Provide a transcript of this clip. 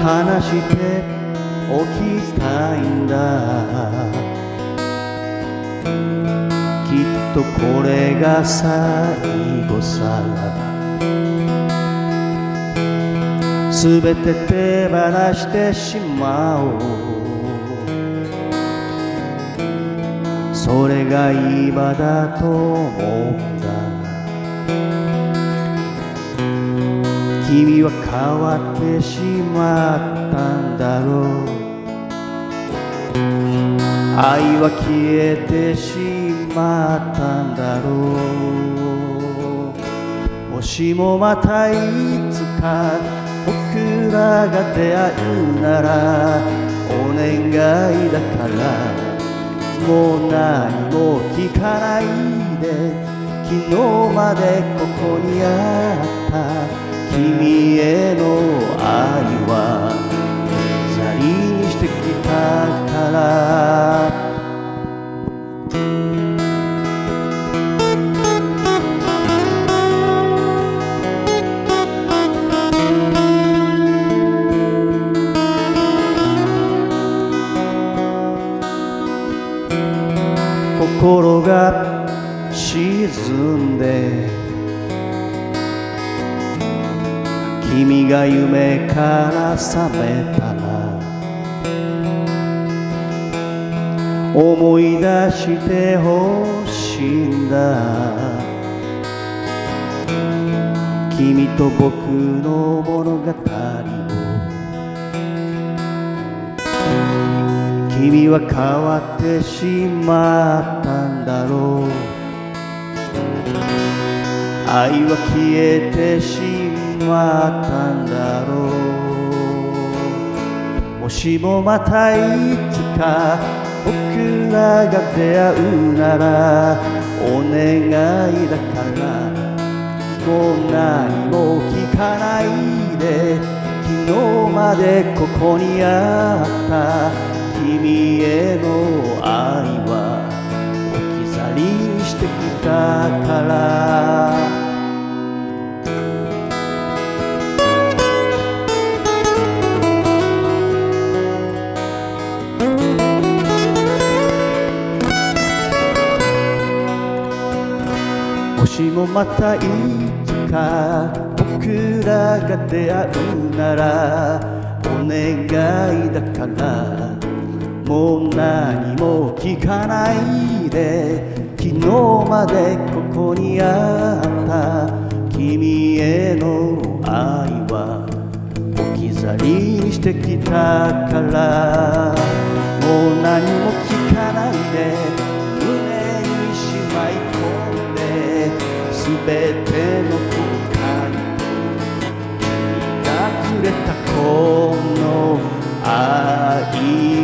話しておきたいんだ。きっとこれが最後さ。すべて手放してしまおう。それが今だと思った。君は変わってしまったんだろう。愛は消えてしまったんだろう。もしもまたいつか僕らが出会うなら、お願いだからもう何も聞かないで。昨日までここにあった君への愛は置き去りにしてきたから。心が沈んで君が夢から覚めたら、思い出してほしいんだ。君と僕の物語を。君は変わってしまったんだろう。愛は消えてしまったんだろう。もしもまたいつか僕らが出会うなら、お願いだからもう何も聞かないで。昨日までここにあった君への愛は置き去りにしてきたから。もしもまたいつか僕らが出会うなら、お願いだからもう何も聞かないで。昨日までここにあった君への愛は置き去りにしてきたから。もう何も聞かないで胸にしまい込んで、すべての後悔君がくれたこの愛